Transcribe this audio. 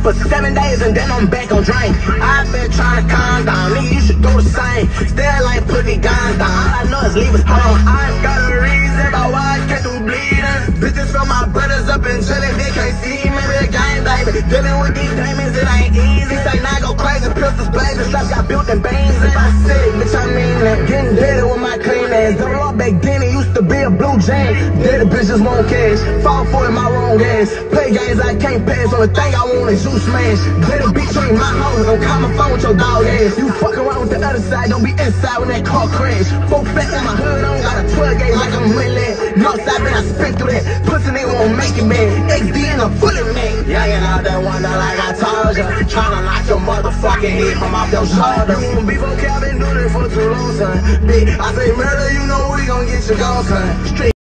for 7 days and then I'm back on drink. I've been trying to calm down, nigga, you should do the same. Still like put the guns down, all I know is leave us home. I ain't got a reason about why I can't do bleeding. Bitches from my brothers up in jail, they can't see me, the game, baby. Dealing with these demons, it ain't easy. Say now go crazy, pistols blazing, straps got built in veins. If I said it, bitch, I mean that. Getting dirty with my clean ass. Double up back then, it used to be a blue jam. Dirty bitches won't cash, fall for it, my wrong ass. Play games I can't pass, only thing I want is you smash. Dirty bitch ain't my hoes, don't call my phone with your dog ass. You fuck around with the other side, don't be inside when that car crash. 4 fat in my hood, I don't got a 12 gauge like I'm Millett. Northside, man, I spin through that. Pussy nigga won't make it, man. XD in a bullet, man. Yeah, you know that wonder like I told ya. Tryna knock your motherfucking head from off your shoulder. You won't be vocab, been doing it for too long, son. Bitch, I say murder, you know we gon' get you gone, son. Straight.